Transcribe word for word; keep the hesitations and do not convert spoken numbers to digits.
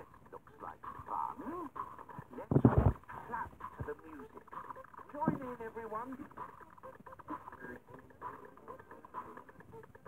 looks like fun. Let's all clap to the music. Join in, everyone.